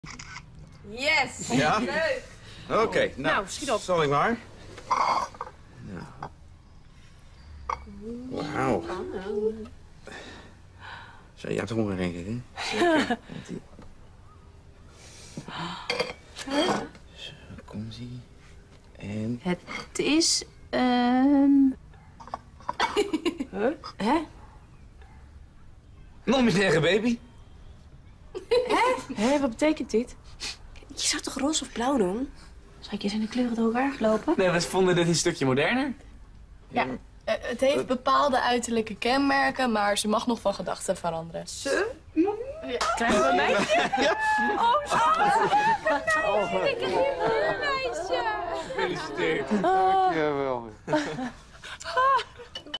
Yes! Ja? Leuk! Oké, nou, schiet op. zal ik maar. Nou. Wauw. Zo, je hebt honger, denk ik, hè? Zeker. Zo, komt-ie. En... Het is een... Hè? Nog meer zeggen, baby. Hé, wat betekent dit? Je zou toch roze of blauw doen? Zal ik eens in de kleuren door elkaar gelopen? Nee, we vonden dit een stukje moderner. Ja, het heeft bepaalde uiterlijke kenmerken, maar ze mag nog van gedachten veranderen. Krijgen we een meisje? Gefeliciteerd. Dankjewel.